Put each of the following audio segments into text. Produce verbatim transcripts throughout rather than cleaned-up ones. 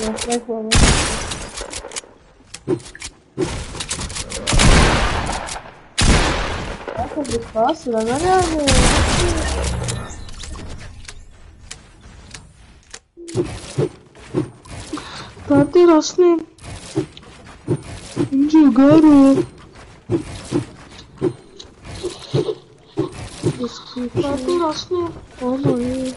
Like one. Ecco che spasso, la variabile. Tanti rosni. Garo. Tanti rosni. Oh my.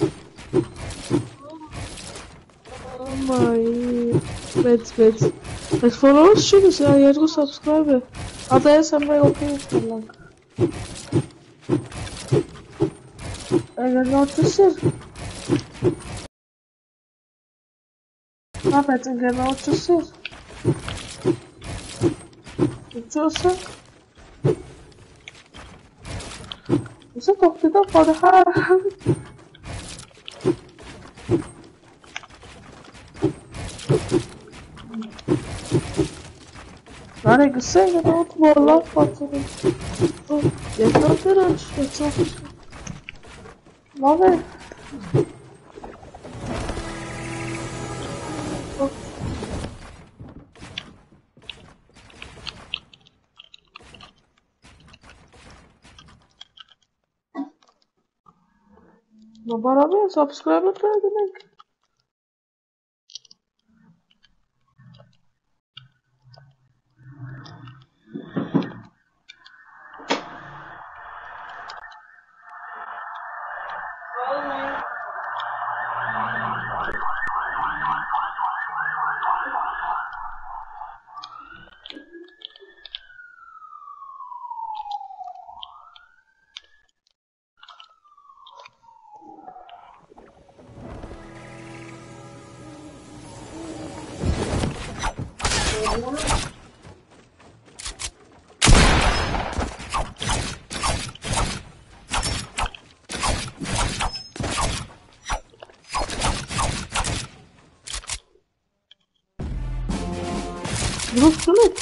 Oh my. Wait, wait. Het followers dus ja, je moet subscribe. Altijd zijn wij ook heel veel lang. En dan wat is er? Wat het en wat is er? Wat is er? Is het toch dit voor de haar? Maar ik zeg het ook wel lang wat er is. Oh, je gaat eruit. Je gaat eruit. Maar nee. Oh. Maar waarom je subscribe krijgen, denk ik? Look, look.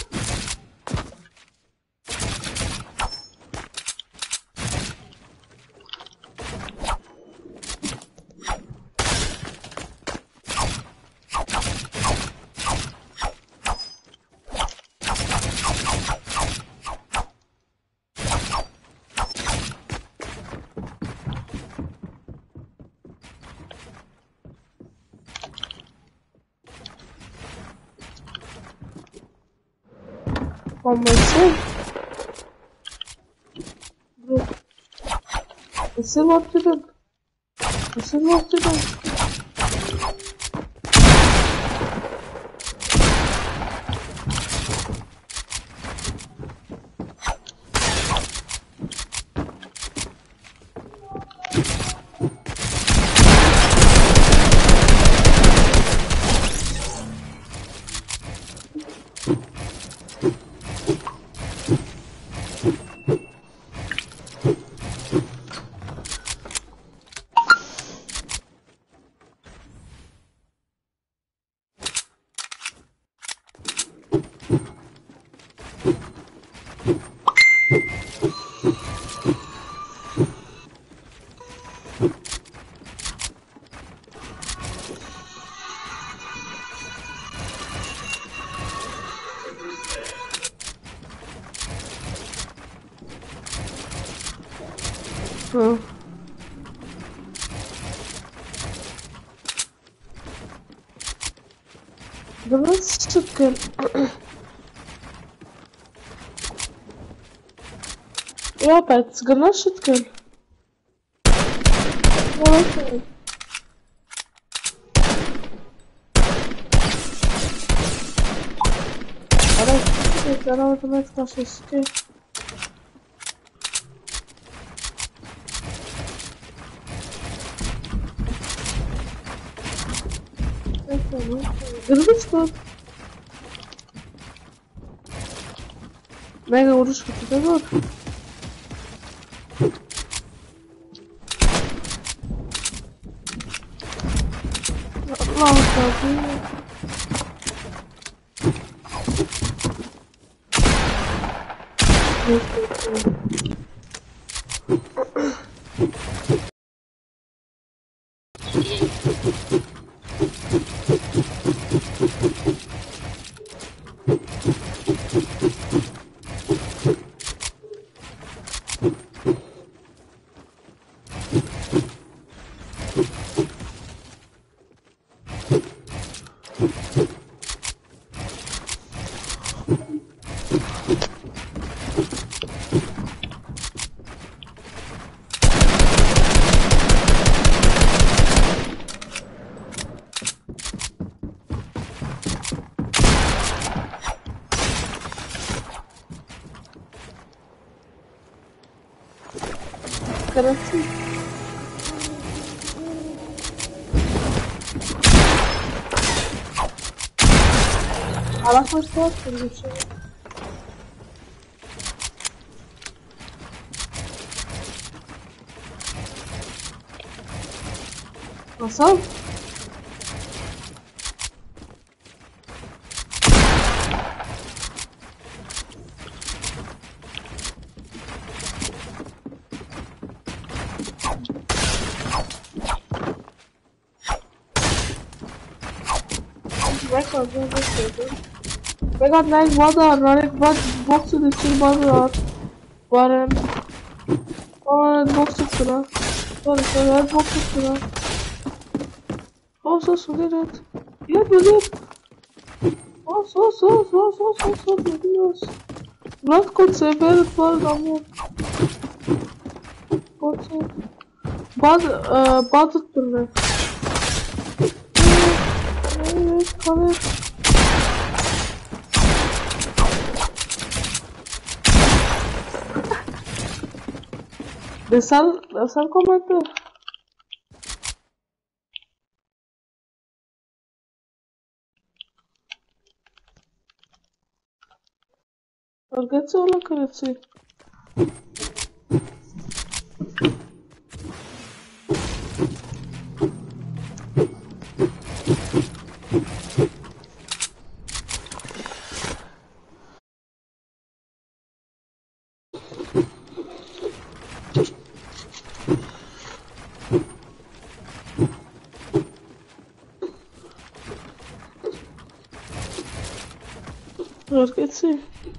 One more thing. Look. This is what to do. This is what to do. Oh. The last chicken. Yeah, but it's gonna chicken. Okay. Alright, I don't know what to make. Грызко. Mega urusco tudo agora. Nossa, Kırıksın. Alakması var bir şey. Nasıl? Record, record. Record nine water, running what box to the chill water. Warren. Oh, box to the. Sorry, sorry, box to the. Oh, so sorry, that. Yeah, you did. Oh, so, so, so, so, so, so, so, Not could say very far, Ramu. What's it? Bad, uh, bad to the. Come here. Desal, desal comete. Orgetse ola kırıtsı. Orgetse.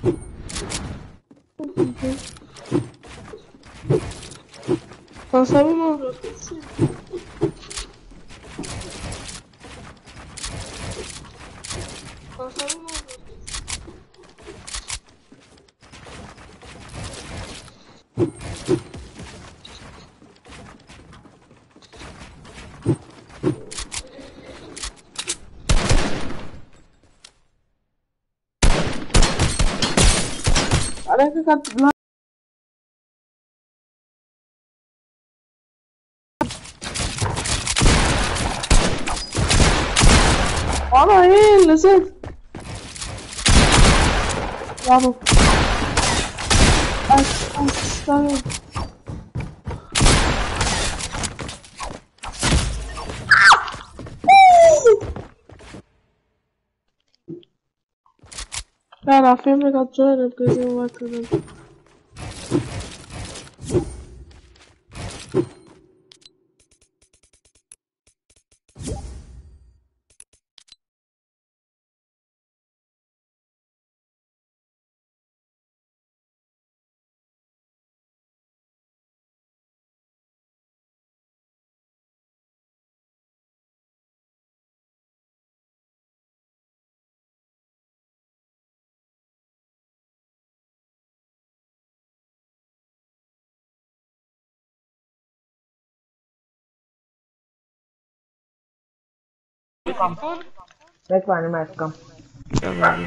Passavi mă. Passavi mă. Are că ca la Ana ei, lăsați! Bravo! Hai, hai, stai! Cara, femmine cacciare perché siamo fatti. Bekle anime yapacağım. Tamam.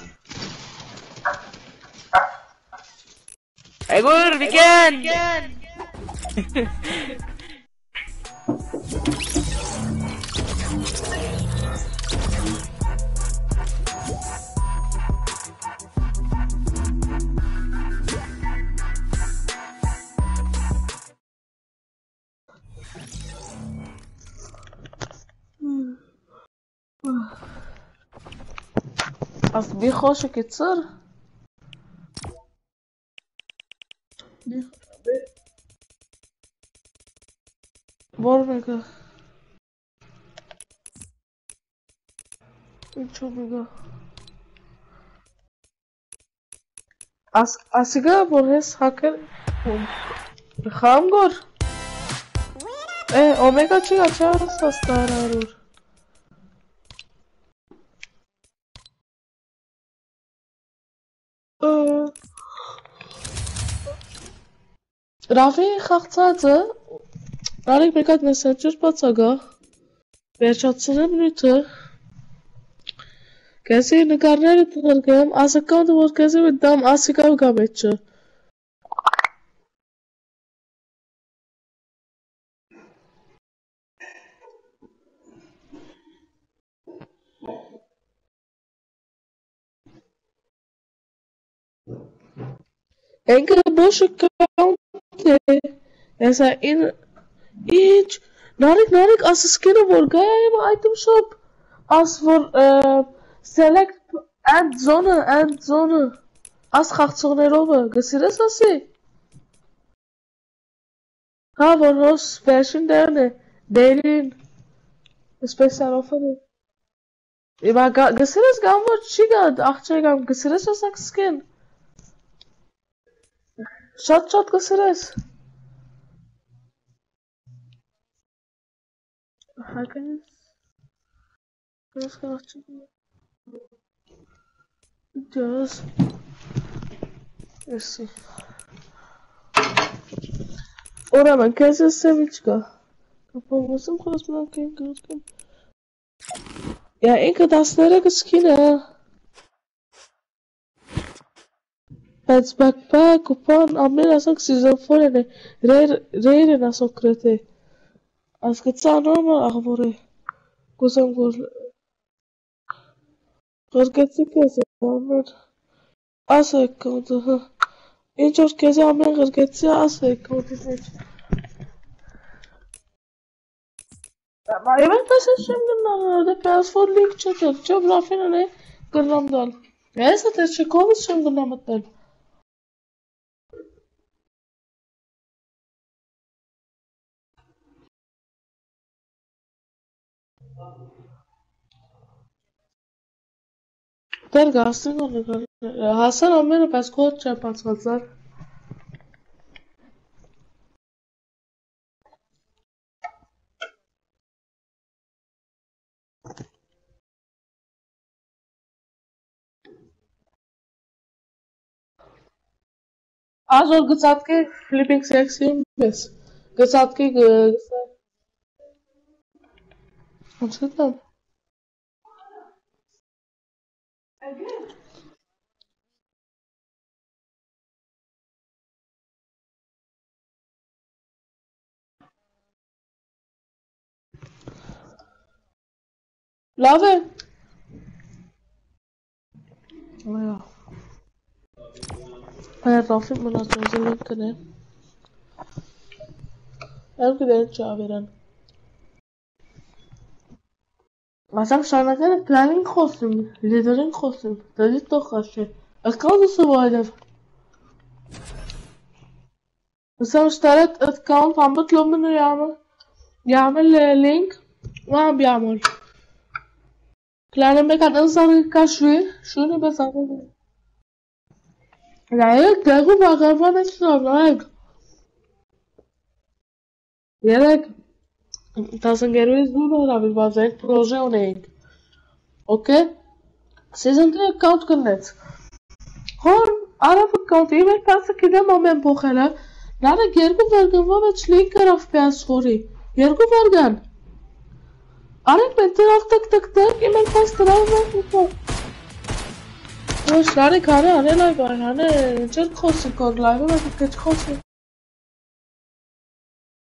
Egur, bikin! אז בי חושק קיצר? בוא רגע. Çok רגע. אז הסיגה בורס האקר חמגור. אה, אומגה צ'יגה צ'ארס הסטארarur. Rafi խաղցածը Արեք մեկ հատ մեսենջեր բացակա վերջացնեմ նյութը Կեսի նկարները տնրգեմ ասականդ որ կեսի դամ ասիկավ գա մեջը Enkele bosse kanten. Er zijn in each. Narik, narik, als een skinner wordt, ga je mijn items op. Als voor uh, select add zone, add zone. Als gaat zo naar boven. Gezien is dat ze? Ha, voor ons special derne. Daily. Special offer. Maar gezien is gaan we chicken. Achter gaan. Gezien is dat een skin. Shot, shot, gezien is. Hackers. Let's go to just let's see. Ora man, kese sevichka. Kapamazım kosman ken kosman. Ya enke das nereye skine. Pets backpack kupon amena sak season four ne. Rare rare na sokrete. As ketsa normal akhbore. Kusam kos Gerçi kese amir ase kontu ha. Inçor kese amir gerçi ase kontu seç. Ma evet pes şimdi na da P S four link çeker. Çok rafine ne kırlam dal. Neyse te çekoviz şimdi namattan. Der gasten onu. Hasan amir pas kod çarpans kalsar. Az or gıtsat ki flipping sexy mes. Gıtsat ki gıtsat. Hatırlam. Love it. Oh ja. Hayat Rafik bana sözü kene. Elke de çağıran. Masam şarnakene planning kostüm, liderin kostüm. Dedi to kaşı. Account su vardır. Masam اشتريت account عم بطلب منه يعمل يعمل لينك ما عم بيعمل. Planning بك انصار كشوي شو ني بس عمل. Layık da bu bakalım işte layık. Yerek tasın gerçi zor abi bazen proje olayım. Okay? Sizin de account connect. Hon araf account email passa kida moment bokhala. Nara gergu vergan va link karaf P S four. Gergu vergan. Arek mentir af tak tak tak email pass taraf va. O şare kare ane lay var. Hani çok koşu kod live va kaç koşu.